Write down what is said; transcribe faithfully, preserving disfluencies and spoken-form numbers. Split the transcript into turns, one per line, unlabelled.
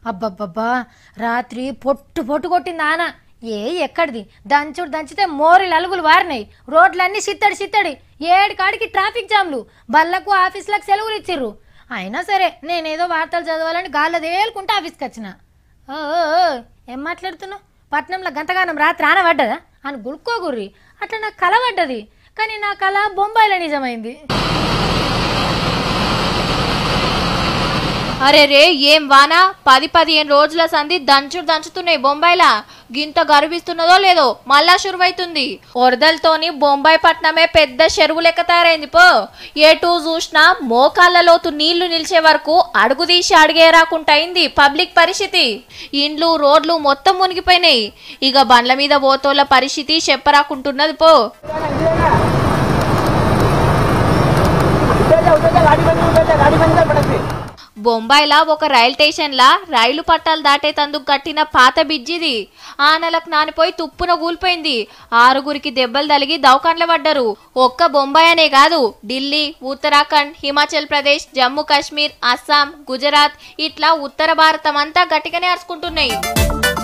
అబ్బబ్బబ్బా రాత్రి పొట్టు పొట్టు కొట్టింది ఆన. ఏ ఎక్కడిది దంచుడు దంచితే మోరీలు అలుగులు వారినాయి. రోడ్లన్నీ సిత్తడి సిత్తడి. ఏడు కాడికి ట్రాఫిక్ జామ్లు. బళ్ళకు ఆఫీసులకు సెలవులు ఇచ్చిర్రు. అయినా సరే నేనేదో వార్తలు చదవాలని గాల్లో తేలుకుంటే ఆఫీస్కి వచ్చిన. ఓ ఏం మాట్లాడుతున్నావు? పట్నంలో గంతగానం రాత్రి ఆన పడ్డదా అని గుడుక్కోగుర్రి. అట్లా నాకు కల పడ్డది. కానీ నా కళ బొంబాయిలో నిజమైంది.
అరే రే ఏం వానా పది పదిహేను రోజుల సంధి దంచుడు దంచుతున్నాయి బొంబాయిలా. గింత గర్విస్తున్నదో లేదో మళ్ళా షురువైతుంది. వరదలతోని బొంబాయి పట్నమే పెద్ద చెరువు లెక్క తయారైంది పో. ఏటూ చూసినా మోకాళ్ళ లోతు నీళ్లు నిలిచే వరకు అడుగు తీసి అడిగే రాకుండా అయింది పబ్లిక్ పరిస్థితి. ఇండ్లు రోడ్లు మొత్తం మునిగిపోయినాయి. ఇక బండ్ల మీద పోతోళ్ళ పరిస్థితి చెప్పరాకుంటున్నది పో. బొంబాయిలా ఒక రైల్ స్టేషన్ లా రైలు పట్టాలు దాటేతందుకు కట్టిన పాత బిజ్జిది ఆనలకు నానిపోయి తుప్పున కూలిపోయింది. ఆరుగురికి దెబ్బలు తలిగి దవాఖానలో పడ్డారు. ఒక్క బొంబాయి అనే కాదు, ఢిల్లీ, ఉత్తరాఖండ్, హిమాచల్ ప్రదేశ్, జమ్మూ కాశ్మీర్, అస్సాం, గుజరాత్ ఇట్లా ఉత్తర భారతం అంతా గట్టిగానే అరుచుకుంటున్నాయి.